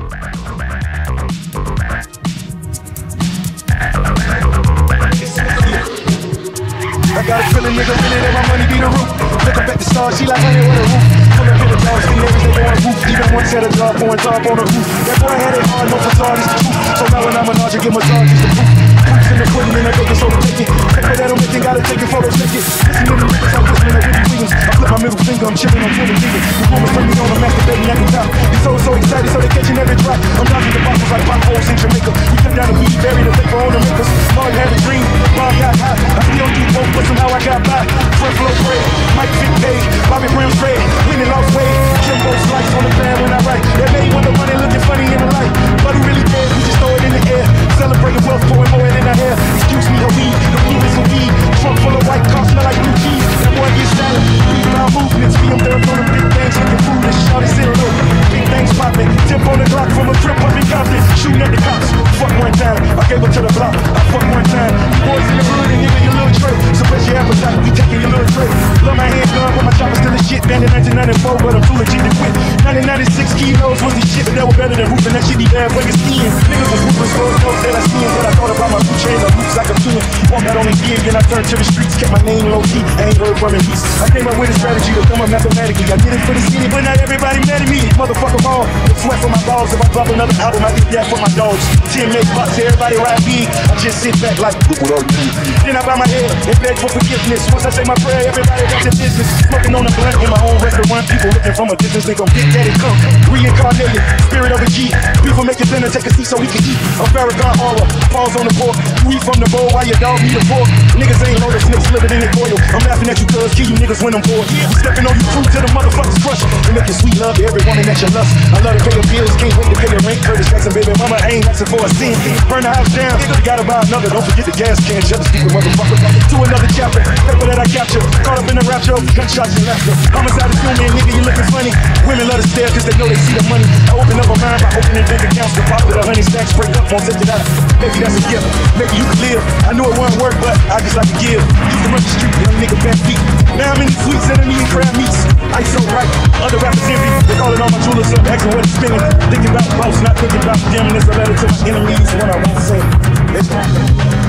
I got a feeling, nigga, really let my money be the root. Look up at the stars, she like, honey, what a roof. Pull up in the dogs, see niggas, they going roof. Even one set of job, pouring top on the roof. That boy had it hard, no facade, it's the truth. So now when I'm a notch, I get massages, the proof. Proofs in the quitting, and I go to so taking. Paper that I'm making, gotta take it, photos, take it. Listen to the niggas, I'm listening to Whitney Williams. I flip my middle finger, I'm chilling on 20 niggas. The rumors bring me on a masturbating at the top. These so excited, so they catching every drop. I'm dodging the bottles like potholes in Jamaica. We come down the weed, bury the paper on the makers. Lord had a dream, Bob got hot. I still do both, but somehow I got by. Front flow bread, Mike Vick Page, Bobby Brown trade, winning lost weight. Jimbo slice on the fan when I write. That made when the money looking funny in the light. But who really cares? We just throw it in the air. Celebrating wealth, pouring more in our hair. Excuse me, the weed, the blue is a weed. Trunk full of white cars, smell like blue cheese. That boy gets salad. Beat my movements, be up there on the big bangs, looking foolish. Shout it, sit low. Big things popping. Tip on the Glock from a trip up in Compton. Shooting at the cops. Fuck one time, I gave up to the block. I fuck one time. You boys in the hood and giving your little tray. Suppress your appetite, we taking your little tray. Love my hands done, but my chopper still a shit. Banned in 1994, but I'm too legit to quit. 1996 kilos was the shit, but that was better than roofing. That shit be bad, breaking skin. Niggas was hoopers for those that I seen. But I thought about my food chains, I roots like a tune. Walk out on the gig, then I turned to the streets. Kept my name low key, I ain't heard from in peace. I came up with a strategy to come up mathematically. I did it for the city, but not everybody mad at me. Motherfucker all, the sweat for my balls. If I drop another album, I get that for my dogs. 10 make bucks, everybody ride big. I just sit back like, what are you? Then I bow my head and beg for forgiveness. Once I say my prayer, everybody got their business. Smoking on a blunt in my own restaurant. People looking from a distance, think I'm Big Daddy Come. Reincarnated, spirit of a G. People make it dinner, take a seat so we can eat. A Farrakhan aura, falls on the pork. You eat from the bowl while your dog eat a fork. Niggas ain't know the snakes living in the oil. I'm laughing at you cuz, kill you niggas when I'm bored. We stepping on you fruit till the motherfuckers crush. We making sweet love to every woman that you lust. I love to pay your bills, can't wait to pay your rent. Curtis Jackson, baby, mama ain't asking for a cent. Burn the house down, you gotta buy another. Don't forget the gas can, shut the stupid motherfucker. To another chapter, paper that I capture. Caught up in the rapture, gunshots and laughter. Homicide is human, nigga, you looking funny. Women love to stare cause they know they see the money. I open up my mind by opening bank accounts. Deposit 100 stacks, break up, won't take it out. Maybe that's a gift, maybe you can live. I knew it wouldn't work, but I just like to give. Used to run the street, young nigga back feet. Now I'm in the sweets, enemy and crab meats. Ice so bright, other rappers envy. They calling all my jewelers up, asking what it's spinning. Thinking about the boss, not thinking about them. There's a letter to my enemies when I won't say.